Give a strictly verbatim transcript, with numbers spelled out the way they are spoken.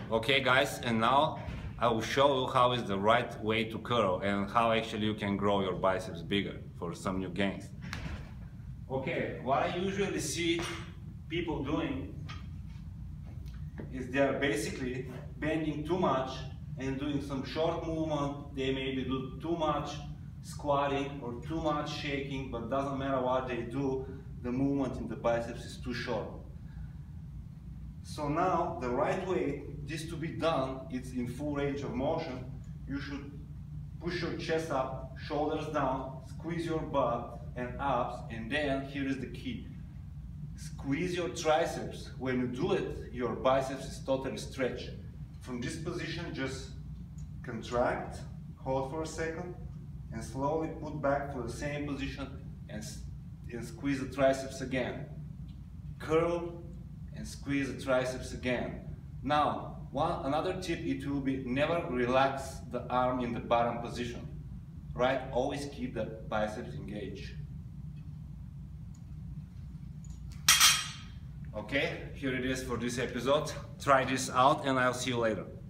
Okay guys, and now I will show you how is the right way to curl and how actually you can grow your biceps bigger for some new gains. Okay, what I usually see people doing is they are basically bending too much and doing some short movement. They maybe do too much squatting or too much shaking, but doesn't matter what they do, the movement in the biceps is too short. So now the right way this to be done is in full range of motion. You should push your chest up, shoulders down, squeeze your butt and abs, and then here is the key. Squeeze your triceps. When you do it, your biceps is totally stretched. From this position, just contract, hold for a second, and slowly put back to the same position and, and squeeze the triceps again. Curl and squeeze the triceps again. Now, one another tip, it will be never relax the arm in the bottom position. Right? Always keep the biceps engaged. Okay, here it is for this episode. Try this out and I'll see you later.